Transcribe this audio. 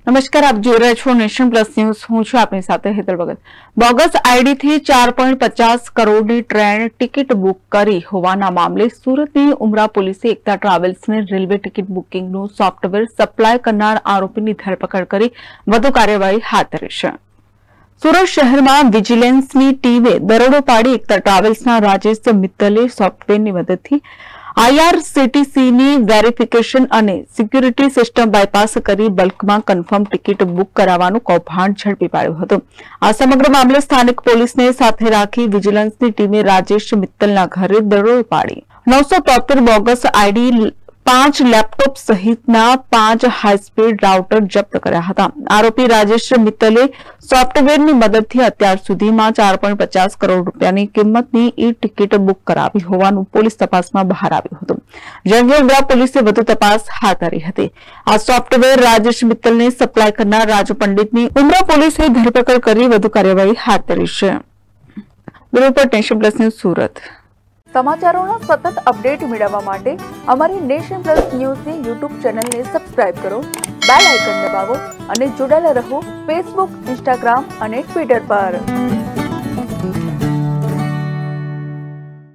નમસ્કાર, આપ જોઈ રહ્યા છો નેશન પ્લસ ન્યૂઝ. હું છું આપની સાથે હેતલ ભગત. બોગસ આઈડીથી 4.50 કરોડની ટ્રેન ટિકિટ બુક કરી હોવાના મામલે સુરતની ઉમરા પોલીસે એકતા ટ્રાવેલ્સને રેલવે ટિકિટ બુકિંગનું સોફ્ટવેર સપ્લાય કરનાર આરોપીની ધરપકડ કરી વધુ કાર્યવાહી હાથ ધરી છે. સુરત શહેરમાં વિજિલન્સની ટીમે દરોડો પાડી એકતા ટ્રાવેલ્સના રાજેશ મિત્તલે સોફ્ટવેરની મદદથી IRCTCની વેરિફિકેશન અને સિક્યુરિટી સિસ્ટમ બાયપાસ કરી બલ્કમાં કન્ફર્મ ટિકિટ બુક કરાવવાનું કૌભાંડ ઝડપી પાડ્યું હતું. આ સમગ્ર મામલે સ્થાનિક પોલીસને સાથે રાખી વિજિલન્સની ટીમે રાજેશ મિત્તલના ઘરે દરોડો પાડી 973 બોગસ આઈડી, 5 લેપટોપ સહિતના 5 હાઈસ્પીડ રાઉટર જપ્ત કર્યા હતા. આરોપી રાજેશ મિત્તલે સોફ્ટવેરની મદદથી અત્યાર સુધીમાં 4.50 કરોડ રૂપિયાની કિંમતની ઈ ટિકિટ બુક કરાવી હોવાનું પોલીસ તપાસમાં બહાર આવ્યું હતું. જે અંગે ઉમરા પોલીસે વધુ તપાસ હાથ ધરી હતી. આ સોફ્ટવેર રાજેશ મિત્તલને સપ્લાય કરનાર રાજુ પંડિતની ઉમરા પોલીસે ધરપકડ કરી વધુ કાર્યવાહી હાથ ધરી છે. Report Nation Plus news, Surat. સમાચારોના સતત અપડેટ મેળવવા માટે અમારી નેશન પ્લસ ન્યૂઝની યુટ્યુબ ચેનલને સબસ્ક્રાઇબ કરો, બેલ આઇકન દબાવો અને જોડાયેલા રહો ફેસબુક, ઇન્સ્ટાગ્રામ અને ટ્વિટર પર.